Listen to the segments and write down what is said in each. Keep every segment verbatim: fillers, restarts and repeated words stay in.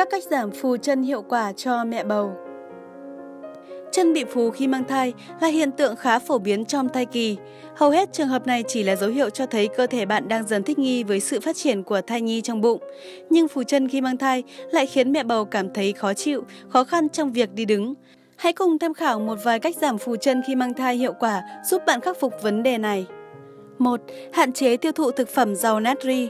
các cách giảm phù chân hiệu quả cho mẹ bầu. Chân bị phù khi mang thai là hiện tượng khá phổ biến trong thai kỳ. Hầu hết trường hợp này chỉ là dấu hiệu cho thấy cơ thể bạn đang dần thích nghi với sự phát triển của thai nhi trong bụng. Nhưng phù chân khi mang thai lại khiến mẹ bầu cảm thấy khó chịu, khó khăn trong việc đi đứng. Hãy cùng tham khảo một vài cách giảm phù chân khi mang thai hiệu quả giúp bạn khắc phục vấn đề này. một. Hạn chế tiêu thụ thực phẩm giàu natri.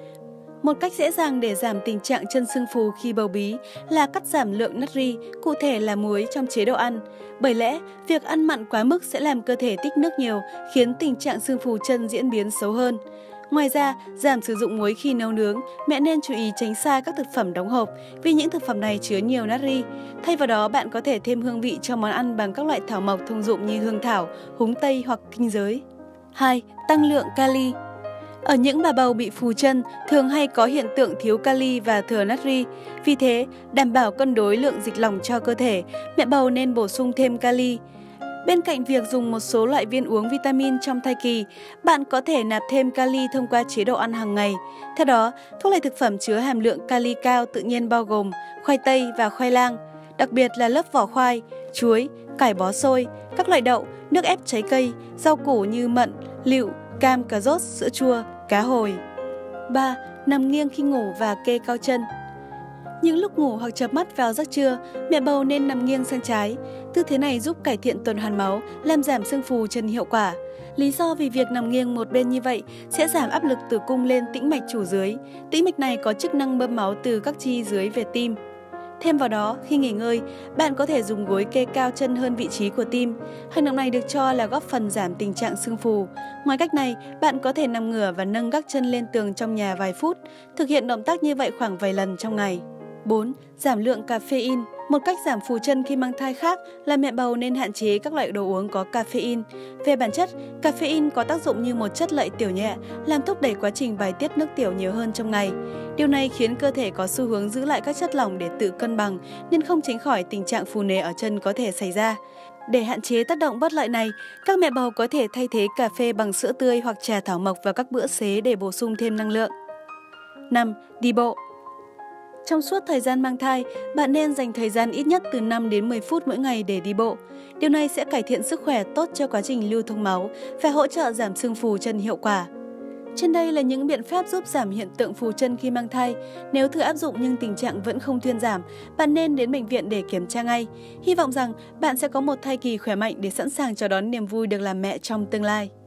Một cách dễ dàng để giảm tình trạng chân sưng phù khi bầu bí là cắt giảm lượng natri, cụ thể là muối trong chế độ ăn. Bởi lẽ, việc ăn mặn quá mức sẽ làm cơ thể tích nước nhiều, khiến tình trạng sưng phù chân diễn biến xấu hơn. Ngoài ra, giảm sử dụng muối khi nấu nướng, mẹ nên chú ý tránh xa các thực phẩm đóng hộp vì những thực phẩm này chứa nhiều natri. Thay vào đó, bạn có thể thêm hương vị cho món ăn bằng các loại thảo mộc thông dụng như hương thảo, húng tây hoặc kinh giới. hai. Tăng lượng kali. Ở những bà bầu bị phù chân, thường hay có hiện tượng thiếu kali và thừa natri. Vì thế, đảm bảo cân đối lượng dịch lỏng cho cơ thể, mẹ bầu nên bổ sung thêm kali. Bên cạnh việc dùng một số loại viên uống vitamin trong thai kỳ, bạn có thể nạp thêm kali thông qua chế độ ăn hàng ngày. Theo đó, thuốc loại thực phẩm chứa hàm lượng kali cao tự nhiên bao gồm khoai tây và khoai lang, đặc biệt là lớp vỏ khoai, chuối, cải bó xôi, các loại đậu, nước ép trái cây, rau củ như mận, lựu, cam, cà rốt, sữa chua, cá hồi. ba. Nằm nghiêng khi ngủ và kê cao chân. Những lúc ngủ hoặc chợp mắt vào giấc trưa, mẹ bầu nên nằm nghiêng sang trái. Tư thế này giúp cải thiện tuần hoàn máu, làm giảm sưng phù chân hiệu quả. Lý do vì việc nằm nghiêng một bên như vậy sẽ giảm áp lực tử cung lên tĩnh mạch chủ dưới. Tĩnh mạch này có chức năng bơm máu từ các chi dưới về tim. Thêm vào đó, khi nghỉ ngơi, bạn có thể dùng gối kê cao chân hơn vị trí của tim. Hành động này được cho là góp phần giảm tình trạng sưng phù. Ngoài cách này, bạn có thể nằm ngửa và nâng gác chân lên tường trong nhà vài phút. Thực hiện động tác như vậy khoảng vài lần trong ngày. bốn. Giảm lượng caffeine. Một cách giảm phù chân khi mang thai khác là mẹ bầu nên hạn chế các loại đồ uống có caffeine. Về bản chất, caffeine có tác dụng như một chất lợi tiểu nhẹ, làm thúc đẩy quá trình bài tiết nước tiểu nhiều hơn trong ngày. Điều này khiến cơ thể có xu hướng giữ lại các chất lỏng để tự cân bằng, nên không tránh khỏi tình trạng phù nề ở chân có thể xảy ra. Để hạn chế tác động bất lợi này, các mẹ bầu có thể thay thế cà phê bằng sữa tươi hoặc trà thảo mộc vào các bữa xế để bổ sung thêm năng lượng. năm. Đi bộ. Trong suốt thời gian mang thai, bạn nên dành thời gian ít nhất từ năm đến mười phút mỗi ngày để đi bộ. Điều này sẽ cải thiện sức khỏe tốt cho quá trình lưu thông máu và hỗ trợ giảm sưng phù chân hiệu quả. Trên đây là những biện pháp giúp giảm hiện tượng phù chân khi mang thai. Nếu thử áp dụng nhưng tình trạng vẫn không thuyên giảm, bạn nên đến bệnh viện để kiểm tra ngay. Hy vọng rằng bạn sẽ có một thai kỳ khỏe mạnh để sẵn sàng chào đón niềm vui được làm mẹ trong tương lai.